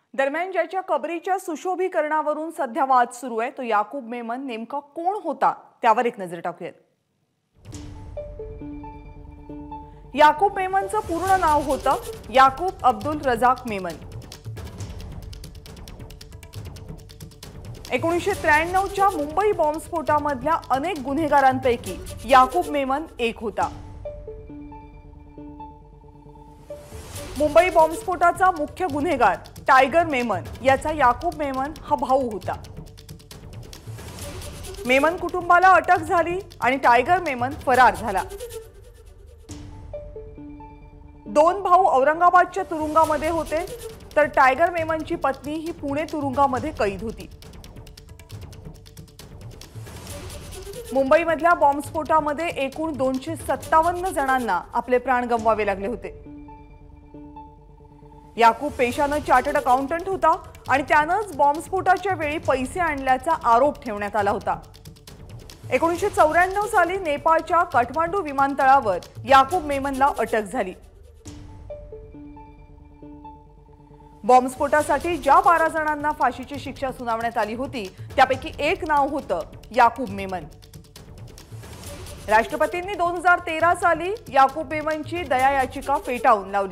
दरम्यान ज्याच्या कबरीच्या सुशोभीकरणावरून सध्या वाद सुरू आहे तो याकूब मेमन नेमका कोण होता त्यावर एक नजर टाकूया। याकूब मेमनचं पूर्ण नाव होतं याकूब अब्दुल रजाक मेमन। 1993च्या मुंबई बॉम्बस्फोटामधल्या अनेक गुन्हेगारांपैकी याकूब मेमन एक होता। मुंबई बॉम्बस्फोटाचा मुख्य गुन्हेगार टायगर मेमन याचा याकूब मेमन हा भाऊ होता। मेमन कुटुंबाला अटक झाली आणि टायगर मेमन फरार झाला। दोन भाऊ औरंगाबादच्या तुरुंगामध्ये होते तर टायगर मेमनची पत्नी ही पुणे तुरुंगामध्ये कैद होती। मुंबईमधल्या बॉम्बस्फोटामध्ये एकूण 257 जणांना आपले प्राण गमवावे लागले होते। याकूब पेशानं चार्टर्ड अकाउंटंट होता आणि त्यानंच बॉम्बस्फोटाच्या वेळी पैसे आणल्याचा आरोप ठेवण्यात आला होता। 1994 साली नेपाळच्या काठमांडू विमानतळावर याकूब मेमनला अटक झाली। बॉम्बस्फोटासाठी ज्या 12 जणांना फाशीची शिक्षा सुनावण्यात आली होती त्यापैकी एक नाव होतं याकूब मेमन। राष्ट्रपतींनी 2013 साली याकूब मेमनची दया याचिका फेटाळून लावली।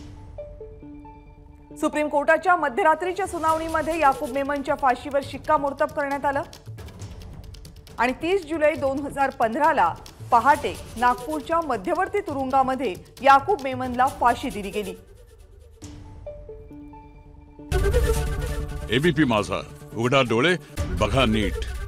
सुप्रीम कोर्टाच्या मध्यरात्रीच्या सुनावणीमध्ये याकूब मेमनच्या फाशीवर शिक्कामोर्तब करण्यात आलं आणि 30 जुलै 2015ला पहाटे नागपूरच्या मध्यवर्ती तुरुंगामध्ये याकूब मेमनला फाशी दिली गेली। एबीपी माझा, उघडा डोळे बघा नीट।